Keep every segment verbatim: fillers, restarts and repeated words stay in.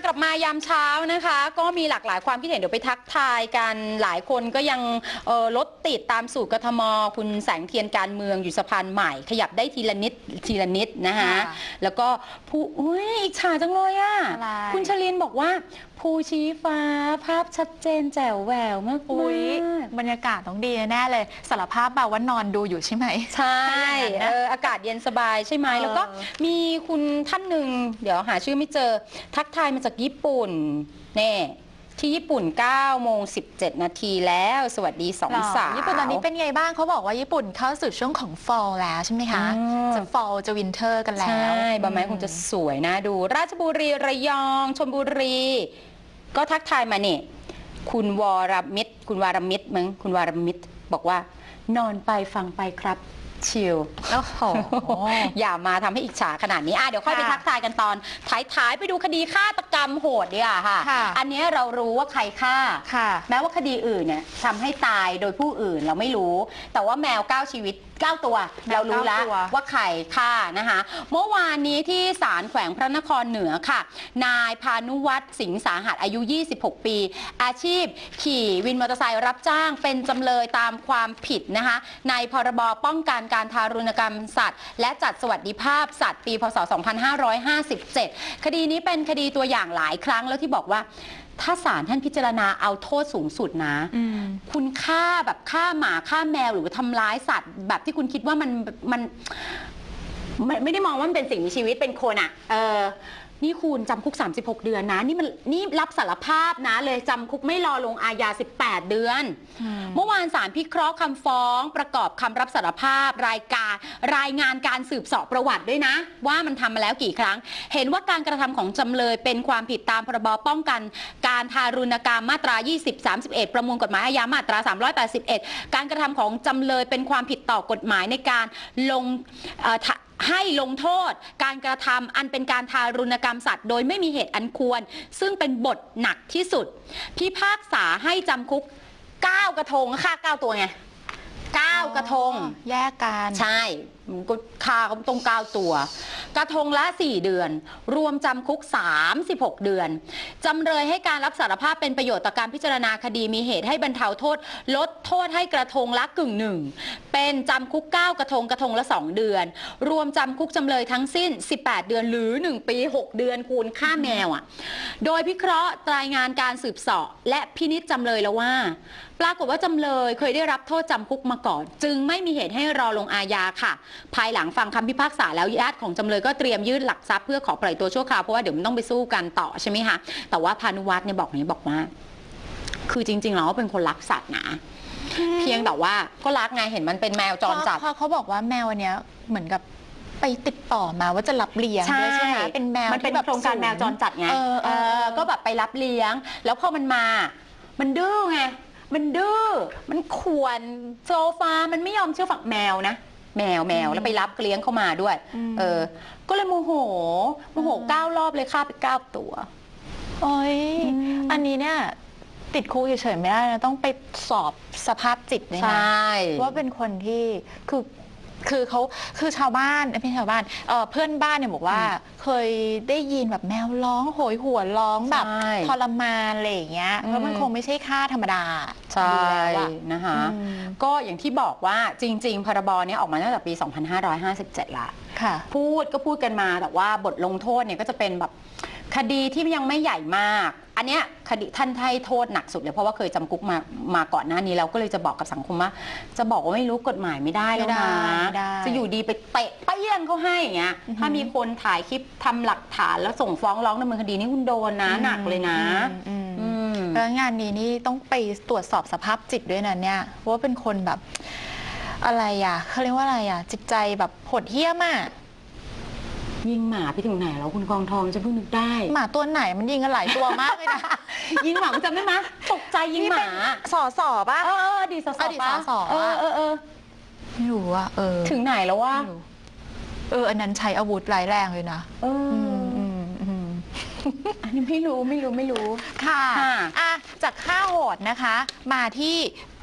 กลับมายามเช้านะคะก็มีหลากหลายความคิดเห็นเดี๋ยวไปทักทายกันหลายคนก็ยังรถติดตามสู่กทมคุณแสงเทียนการเมืองอยู่สะพานใหม่ขยับได้ทีละนิดทีละนิดนะคะแล้วก็ผู้อุ้ยอิจฉาจังเลยอ่ะคุณชลินบอกว่าภูชี้ฟ้าภาพชัดเจนแจ๋วแหววมากอุ้ยบรรยากาศต้องดีแน่เลยสารภาพแบบว่านอนดูอยู่ใช่ไหมใช่เอออากาศเย็นสบายใช่ไหมแล้วก็มีคุณท่านหนึ่งเดี๋ยวหาชื่อไม่เจอทักทายมาจากญี่ปุ่นเน่ที่ญี่ปุ่นเก้าโมงสิบเจ็ดนาทีแล้วสวัสดีสองสาวญี่ปุ่นตอนนี้เป็นไงบ้างเขาบอกว่าญี่ปุ่นเข้าสู่ช่วงของ fall แล้วใช่ไหมคะจะ fall จะ winter กันแล้วใช่ใบไม้คงจะสวยนะดูราชบุรีระยองชลบุรีก็ทักทายมาเนี่ยคุณวรมิตรคุณวรมิตรมั้งคุณวรมิตรบอกว่านอนไปฟังไปครับชิลโอ้โหอย่ามาทำให้อิจฉาขนาดนี้อ่ะเดี๋ยวค่อยไปทักทายกันตอนท้ายๆไปดูคดีฆาตกรรมโหดดีกว่าค่ะอันนี้เรารู้ว่าใครฆ่าแม้ว่าคดีอื่นเนี่ยทำให้ตายโดยผู้อื่นเราไม่รู้แต่ว่าแมวเก้าชีวิตเก้าตัวเรารู้แล้วว่าใครฆ่านะคะเมื่อวานนี้ที่ศาลแขวงพระนครเหนือค่ะนายพานุวัฒน์สิงห์สาหัสอายุยี่สิบหกปีอาชีพขี่วินมอเตอร์ไซค์รับจ้างเป็นจำเลยตามความผิดนะคะในพรบป้องกันการทารุณกรรมสัตว์และจัดสวัสดิภาพสัตว์ปีพ.ศ. สองพันห้าร้อยห้าสิบเจ็ดคดีนี้เป็นคดีตัวอย่างหลายครั้งแล้วที่บอกว่าถ้าศาลท่านพิจารณาเอาโทษสูงสุดนะคุณฆ่าแบบฆ่าหมาฆ่าแมวหรือทำร้ายสัตว์แบบที่คุณคิดว่ามันมันไม่ได้มองว่ามันเป็นสิ่งมีชีวิตเป็นคนอ่ะเออนี่คุณจำคุกสามสิบหกเดือนนะนี่มันนี่รับสารภาพนะเลยจำคุกไม่รอลงอาญาสิบแปดเดือนเมื่อวานศาลพิเคราะห์คำฟ้องประกอบคำรับสารภาพรายการรายงานการสืบเสาะประวัติด้วยนะว่ามันทำมาแล้วกี่ครั้งเห็นว่าการกระทำของจำเลยเป็นความผิดตามพรบป้องกันการทารุณกรรมมาตรายี่สิบ สามสิบเอ็ดประมวลกฎหมายอาญามาตราสามร้อยแปดสิบเอ็ดการกระทำของจำเลยเป็นความผิดต่อกฎหมายในการลงให้ลงโทษการกระทำอันเป็นการทารุณกรรมสัตว์โดยไม่มีเหตุอันควรซึ่งเป็นบทหนักที่สุดพิพากษาให้จำคุกเก้ากระทงฆ่าเก้าตัวไงเก้ากระทงแยกกันใช่ก็ฆ่าเขาตรงเก้าตัวกระทงละสี่เดือนรวมจำคุกสามสิบหกเดือนจำเลยให้การรับสารภาพเป็นประโยชน์ต่อการพิจารณาคดีมีเหตุให้บรรเทาโทษลดโทษให้กระทงละกึ่งหนึ่งเป็นจำคุกเก้ากระทงกระทงละสองเดือนรวมจำคุกจำเลยทั้งสิ้นสิบแปดเดือนหรือหนึ่งปีหกเดือนคูณฆ่าแมวอ่ะโดยพิเคราะห์รายงานการสืบเสาะและพินิจจำเลยแล้วว่าปรากฏว่าจำเลยเคยได้รับโทษจำคุกมาก่อนจึงไม่มีเหตุให้รอลงอาญาค่ะภายหลังฟังคำพิพากษาแล้วญาติของจำเลยก็เตรียมยื่นหลักทรัพย์เพื่อขอปล่อยตัวชั่วคราวเพราะว่าเดี๋ยวมันต้องไปสู้กันต่อใช่ไหมคะแต่ว่าพานุวัฒน์เนี่ยบอกนี้บอกว่าคือจริงๆแล้วเป็นคนรักสัตว์นะเพียงแต่ว่าก็รักไงเห็นมันเป็นแมวจรจัดเขาบอกว่าแมวอันเนี้ยเหมือนกับไปติดต่อมาว่าจะรับเลี้ยงด้วยใช่ไหมเป็นแมวมันเป็นโครงการแมวจรจัดไงก็แบบไปรับเลี้ยงแล้วพอมันมามันดื้อไงมันดื้อมันข่วนโซฟามันไม่ยอมเชื่อฝักแมวนะแมวแมวแล้วไปรับเลี้ยงเข้ามาด้วยเออก็เลยโมโหโมโหเก้ารอบเลยฆ่าไปเก้าตัวโอ้ยอันนี้เนี่ยติดคุกเฉยๆไม่ได้นะต้องไปสอบสภาพจิตเลยนะว่าเป็นคนที่คือคือเขาคือชาวบ้านไม่ใช่ชาวบ้านเเพื่อนบ้านเนี่ยบอกว่าเคยได้ยินแบบแมวร้องโหยหวนร้องแบบทรมานอะไรอย่างเงี้ยเพราะมันคงไม่ใช่ค่าธรรมดาใช่นะคะก็อย่างที่บอกว่าจริงๆพรบนี้ออกมาตั้งแต่ปีสองพันห้าร้อยห้าสิบเจ็ดละพูดก็พูดกันมาแต่ว่าบทลงโทษเนี่ยก็จะเป็นแบบคดีที่ยังไม่ใหญ่มากอันเนี้ยคดีท่านให้โทษหนักสุดเลยเพราะว่าเคยจำคุกมามาก่อนหน้านี้แล้วก็เลยจะบอกกับสังคมว่าจะบอกว่าไม่รู้กฎหมายไม่ได้แล้วนะจะอยู่ดีไปเตะไปเยี่ยงเขาให้อย่างเงี้ยถ้ามีคนถ่ายคลิปทำหลักฐานแล้วส่งฟ้องร้องดำเนินคดีนี่คุณโดนนะหนักเลยนะแล้วงานนี้นี่ต้องไปตรวจสอบสภาพจิตด้วยนะเนี่ยว่าเป็นคนแบบอะไรอ่ะเขาเรียกว่าอะไรอ่ะจิตใจแบบโหดเหี้ยมอ่ะยิงหมาไปถึงไหนแล้วคุณกองทองจะเพิ่งนึกได้หมาตัวไหนมันยิงกันหลายตัวมากเลยนะยิงหมาจำได้ไหมตกใจยิงหมาสอสอป่ะเออดีสอสอป่ะเออเออเออไม่รู้อ่ะเออถึงไหนแล้วว่าเอออันนั้นใช้อาวุธร้ายแรงเลยนะเอออันนี้ไม่รู้ไม่รู้ไม่รู้ค่ะอ่ะจากฆ่าโหดนะคะมาที่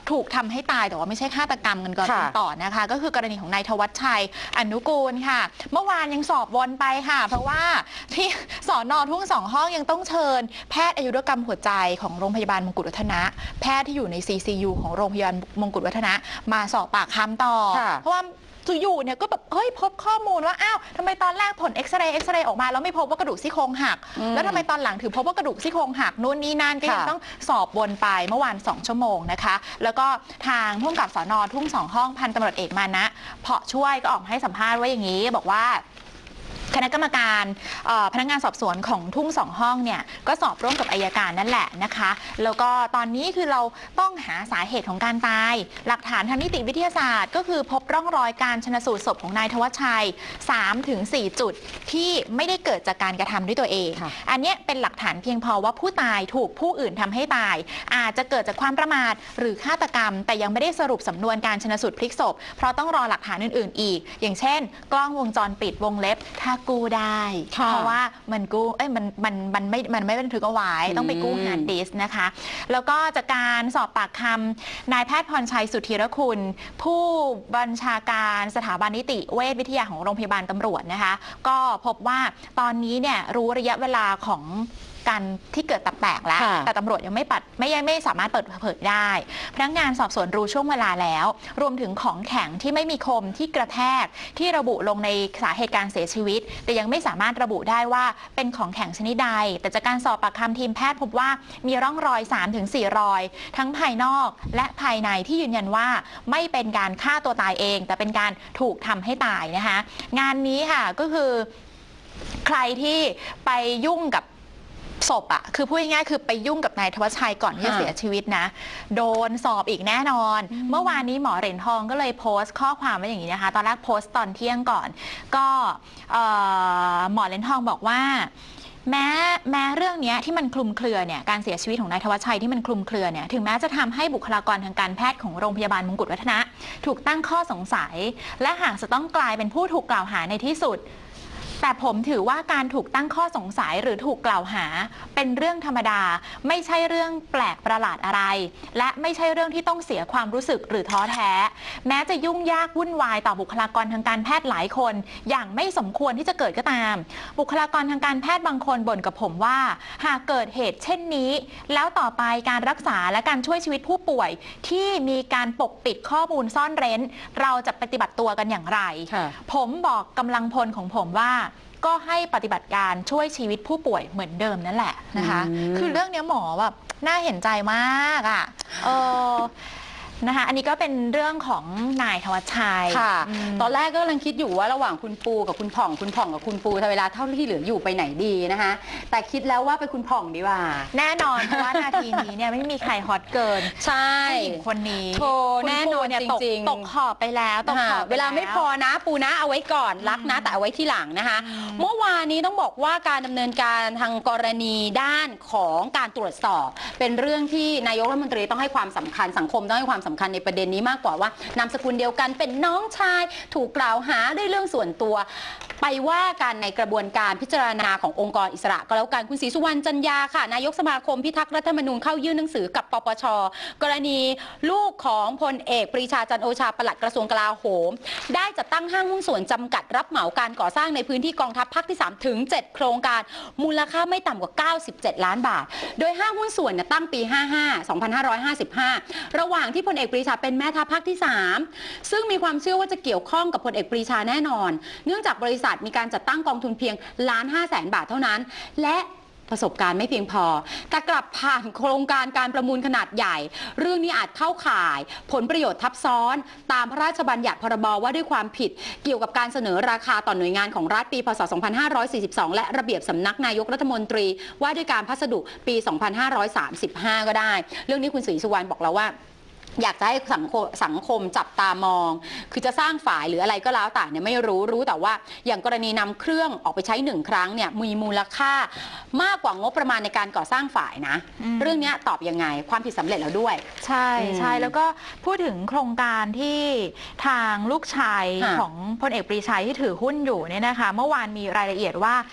ถูกทำให้ตายแต่ว่าไม่ใช่ฆาตกรรมกันก่อนต่อนะคะก็คือกรณีของนายธวัชชัยอนุกูลค่ะเมื่อวานยังสอบวนไปค่ะเพราะว่าที่สน.ทุ่งสองห้องยังต้องเชิญแพทย์อายุรกรรมหัวใจของโรงพยาบาลมงกุฎวัฒนะแพทย์ที่อยู่ใน ซี ซี ยู ของโรงพยาบาลมงกุฎวัฒนะมาสอบปากคำต่อเพราะว่าอยู่เนี่ยก็แบบเฮ้ยพบข้อมูลว่าอ้าวทำไมตอนแรกผลเอ็กซเรย์เอ็กซเรย์ออกมาแล้วไม่พบว่ากระดูกซี่โครงหักแล้วทำไมตอนหลังถึงพบว่ากระดูกซี่โครงหักนู่นนี่นั่นก็ยังต้องสอบวนไปเมื่อวานสองชั่วโมงนะคะแล้วก็ทางผู้กำกับสน.ทุ่งสองห้องพันตำรวจเอกมานะเพาะช่วยก็ออกมาให้สัมภาษณ์ว่าอย่างนี้บอกว่าคณะกรรมการพนักงานสอบสวนของทุ่งสองห้องเนี่ยก็สอบร่วมกับอัยการนั่นแหละนะคะแล้วก็ตอนนี้คือเราต้องหาสาเหตุของการตายหลักฐานทางนิติวิทยาศาสตร์ก็คือพบร่องรอยการชนสูตรศพของนายธวัชชัย สามถึงสี่ จุดที่ไม่ได้เกิดจากการกระทำด้วยตัวเองอันนี้เป็นหลักฐานเพียงพอว่าผู้ตายถูกผู้อื่นทำให้ตายอาจจะเกิดจากความประมาทหรือฆาตกรรมแต่ยังไม่ได้สรุปสำนวนการชนสูตรพลิกศพเพราะต้องรอหลักฐานอื่นๆอีกอย่างเช่นกล้องวงจรปิดวงเล็บถ้ากู้ได้เพราะว่ามันกู้เอ้ยมันมันมันไม่มันไม่บันทึกเอาไว้ต้องไปกู้ฮาร์ดดิสก์นะคะแล้วก็จากการสอบปากคำนายแพทย์พรชัยสุธีรคุณผู้บัญชาการสถาบันนิติเวชวิทยาของโรงพยาบาลตำรวจนะคะก็พบว่าตอนนี้เนี่ยรู้ระยะเวลาของการที่เกิดตับแตกแล้วแต่ตำรวจยังไม่ปัดไม่ยังไม่สามารถเปิดเผยได้พนักงานสอบสวนรู้ช่วงเวลาแล้วรวมถึงของแข็งที่ไม่มีคมที่กระแทกที่ระบุลงในสาเหตุการเสียชีวิตแต่ยังไม่สามารถระบุได้ว่าเป็นของแข็งชนิดใดแต่จากการสอบปากคำทีมแพทย์พบว่ามีร่องรอย สามถึงสี่ รอยทั้งภายนอกและภายในที่ยืนยันว่าไม่เป็นการฆ่าตัวตายเองแต่เป็นการถูกทำให้ตายนะคะงานนี้ค่ะก็คือใครที่ไปยุ่งกับศพอะคือพูดง่ายๆคือไปยุ่งกับนายธวัชชัยก่อนที่จะเสียชีวิตนะโดนสอบอีกแน่นอนเมื่อวานนี้หมอเหรียญทองก็เลยโพสต์ข้อความไว้อย่างนี้นะคะตอนแรกโพสต์ตอนเที่ยงก่อนก็หมอเหรียญทองบอกว่าแม้แม้เรื่องนี้ที่มันคลุมเครือเนี่ยการเสียชีวิตของนายธวัชชัยที่มันคลุมเครือเนี่ยถึงแม้จะทำให้บุคลากรทางการแพทย์ของโรงพยาบาลมงกุฎวัฒนะถูกตั้งข้อสงสัยและหากจะต้องกลายเป็นผู้ถูกกล่าวหาในที่สุดแต่ผมถือว่าการถูกตั้งข้อสงสัยหรือถูกกล่าวหาเป็นเรื่องธรรมดาไม่ใช่เรื่องแปลกประหลาดอะไรและไม่ใช่เรื่องที่ต้องเสียความรู้สึกหรือท้อแท้แม้จะยุ่งยากวุ่นวายต่อบุคลากรทางการแพทย์หลายคนอย่างไม่สมควรที่จะเกิดก็ตามบุคลากรทางการแพทย์บางคนบ่นกับผมว่าหากเกิดเหตุเช่นนี้แล้วต่อไปการรักษาและการช่วยชีวิตผู้ป่วยที่มีการปกปิดข้อมูลซ่อนเร้นเราจะปฏิบัติตัวกันอย่างไรผมบอกกำลังพลของผมว่าก็ให้ปฏิบัติการช่วยชีวิตผู้ป่วยเหมือนเดิมนั่นแหละนะคะคือเรื่องนี้หมอแบบน่าเห็นใจมากอ่ะเออนะคะอันนี้ก็เป็นเรื่องของนายธวัชชัยค่ะตอนแรกก็กำลังคิดอยู่ว่าระหว่างคุณปูกับคุณผ่องคุณผ่องกับคุณปูถ้าเวลาเท่าที่เหลืออยู่ไปไหนดีนะคะแต่คิดแล้วว่าไปคุณผ่องดีกว่าแน่นอนเพราะว่านาทีนี้เนี่ยไม่มีใครฮอตเกินใช่ผู้หญิงคนนี้โธ่แน่นอนจริงๆตกขอบไปแล้วตกขอบเวลาไม่พอนะปูนะเอาไว้ก่อนรักนะแต่เอาไว้ที่หลังนะคะเมื่อวานนี้ต้องบอกว่าการดำเนินการทางกรณีด้านของการตรวจสอบเป็นเรื่องที่นายกรัฐมนตรีต้องให้ความสำคัญสังคมต้องให้ความสำคัญในประเด็นนี้มากกว่าว่านามสกุลเดียวกันเป็นน้องชายถูกกล่าวหาด้วยเรื่องส่วนตัวไปว่ากันในกระบวนการพิจารณาขององค์กรอิสระก็แล้วกันคุณศรีสุวรรณจันยาค่ะนายกสมาคมพิทักษ์รัฐธรรมนูญเข้ายื่นหนังสือกับปปช.กรณีลูกของพลเอกปรีชาจันทร์โอชาปลัดกระทรวงกลาโหมได้จัดตั้งห้างหุ้นส่วนจำกัดรับเหมาการก่อสร้างในพื้นที่กองทัพภาคที่สามถึงเจ็ดโครงการมูลค่าไม่ต่ำกว่าเก้าสิบเจ็ดล้านบาทโดยห้างหุ้นส่วนตั้งปีห้าห้า สองพันห้าร้อยห้าสิบห้าระหว่างที่พลเอกปรีชาเป็นแม่ทัพภาคที่สามซึ่งมีความเชื่อว่าจะเกี่ยวข้องกับพลเอกปรีชาแน่นอนเนื่องจากบริษัทมีการจัดตั้งกองทุนเพียงล้านห้าแสนบาทเท่านั้นและประสบการณ์ไม่เพียงพอแต่กลับผ่านโครงการการประมูลขนาดใหญ่เรื่องนี้อาจเข้าข่ายผลประโยชน์ทับซ้อนตามพระราชบัญญัติพรบว่าด้วยความผิดเกี่ยวกับการเสนอราคาต่อหน่วยงานของรัฐปีพ.ศ. สองพันห้าร้อยสี่สิบสองและระเบียบสำนักนายกรัฐมนตรีว่าด้วยการพัสดุปี สองพันห้าร้อยสามสิบห้า ก็ได้เรื่องนี้คุณศรีสุวรรณบอกแล้วว่าอยากจะให้สังคมสังคมจับตามองคือจะสร้างฝ่ายหรืออะไรก็แล้วแต่เนี่ยไม่รู้รู้แต่ว่าอย่างกรณีนำเครื่องออกไปใช้หนึ่งครั้งเนี่ยมีมูลค่ามากกว่างบประมาณในการก่อสร้างฝ่ายนะเรื่องนี้ตอบยังไงความผิดสำเร็จแล้วด้วยใช่ใช่แล้วก็พูดถึงโครงการที่ทางลูกชายของพลเอกปรีชาที่ถือหุ้นอยู่เนี่ยนะคะเมื่อวานมีรายละเอียดว่า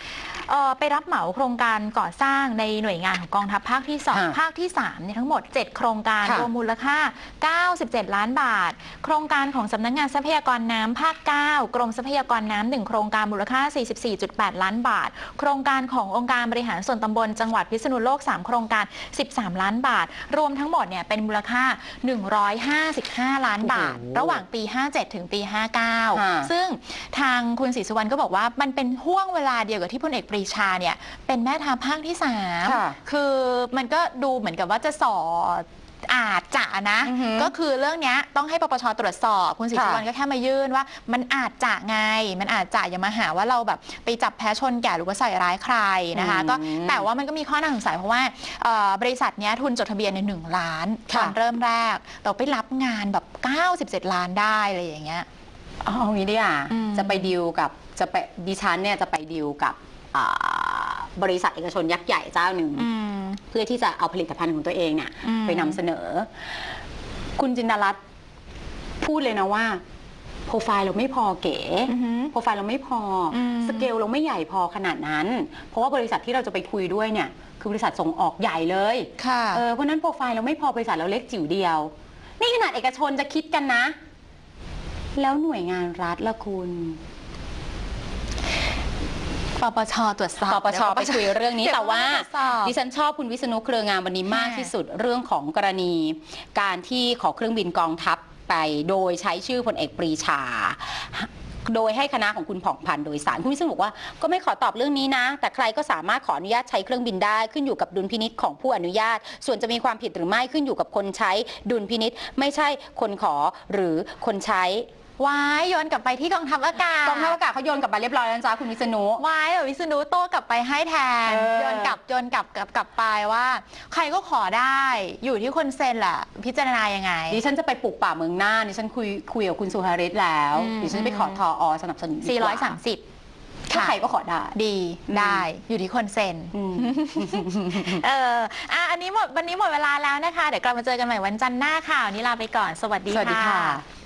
เอ่อไปรับเหมาโครงการก่อสร้างในหน่วยงานของกองทัพภาคที่สองภาคที่สามเนี่ยทั้งหมดเจ็ดโครงการรวมมูลค่าเก้าสิบเจ็ดล้านบาทโครงการของสำนักงานทรัพยากรน้ำภาคเก้ากรมทรัพยากรน้ำหนึ่งโครงการมูลค่า สี่สิบสี่จุดแปด ล้านบาทโครงการขององค์การบริหารส่วนตำบลจังหวัดพิษณุโลกสามโครงการสิบสามล้านบาทรวมทั้งหมดเนี่ยเป็นมูลค่าหนึ่งร้อยห้าสิบห้าล้านบาทระหว่างปีห้าเจ็ดถึงปีห้าเก้าซึ่งทางคุณศรีสุวรรณก็บอกว่ามันเป็นห่วงเวลาเดียวกับที่พลเอกปรีชาเนี่ยเป็นแม่ทัพภาคที่สามคือมันก็ดูเหมือนกับว่าจะสออาจจะนะก็คือเรื่องนี้ต้องให้ปปชตรวจสอบคุณศรีสุวรรณก็แค่มายื่นว่ามันอาจจะไงมันอาจจะอย่ามาหาว่าเราแบบไปจับแพ้ชนแก่หรือว่าใส่ร้ายใครนะคะก็แต่ว่ามันก็มีข้อน่าสงสัยเพราะว่าบริษัทนี้ทุนจดทะเบียนในหนึ่งล้านตอนเริ่มแรกเราไปรับงานแบบเก้าสิบเจ็ดล้านได้อะไรอย่างเงี้ยเอางี้ดิอ่ะจะไปดีลกับจะไปดิฉันเนี่ยจะไปดีลกับบริษัทเอกชนยักษ์ใหญ่เจ้าหนึ่งเพื่อที่จะเอาผลิตภัณฑ์ของตัวเองเนี่ยไปนำเสนอคุณจินดารัตน์พูดเลยนะว่าโปรไฟล์เราไม่พอเก๋โปรไฟล์เราไม่พอสเกลเราไม่ใหญ่พอขนาดนั้นเพราะว่าบริษัทที่เราจะไปคุยด้วยเนี่ยคือบริษัทส่งออกใหญ่เลยเออเพราะนั้นโปรไฟล์เราไม่พอบริษัทเราเล็กจิ๋วเดียวนี่ขนาดเอกชนจะคิดกันนะแล้วหน่วยงานรัฐละคุณปปชตรวจสอบปปชไปคุยเรื่องนี้แต่ว่าดิฉันชอบคุณวิษณุเครืองามวันนี้มากที่สุดเรื่องของกรณีการที่ขอเครื่องบินกองทัพไปโดยใช้ชื่อพลเอกปรีชาโดยให้คณะของคุณผ่องพันธ์โดยสารคุณวิษณุบอกว่าก็ไม่ขอตอบเรื่องนี้นะแต่ใครก็สามารถขออนุญาตใช้เครื่องบินได้ขึ้นอยู่กับดุลพินิจของผู้อนุญาตส่วนจะมีความผิดหรือไม่ขึ้นอยู่กับคนใช้ดุลพินิจไม่ใช่คนขอหรือคนใช้วายโยนกลับไปที่กองทัพอากาศกองทัพอากาศเขาโยนกลับไปเรียบร้อยแล้วจ้าคุณวิษณุวายแต่วิษณุโต้กลับไปให้แทนโยนกลับโยนกลับกลับกลับไปว่าใครก็ขอได้อยู่ที่คนเซ็นแหละพิจารณายังไงดิฉันจะไปปลูกป่าเมืองน่านดิฉันคุยคุยกับคุณสุภริตแล้วดิฉันไปขอทออสนับสนุนสี่ร้อยสามสิบใครก็ขอได้ดีได้อยู่ที่คนเซ็นเอออ่ะอันนี้หมดวันนี้หมดเวลาแล้วนะคะเดี๋ยวกลับมาเจอกันใหม่วันจันทร์หน้าค่ะวันนี้ลาไปก่อนสวัสดีค่ะ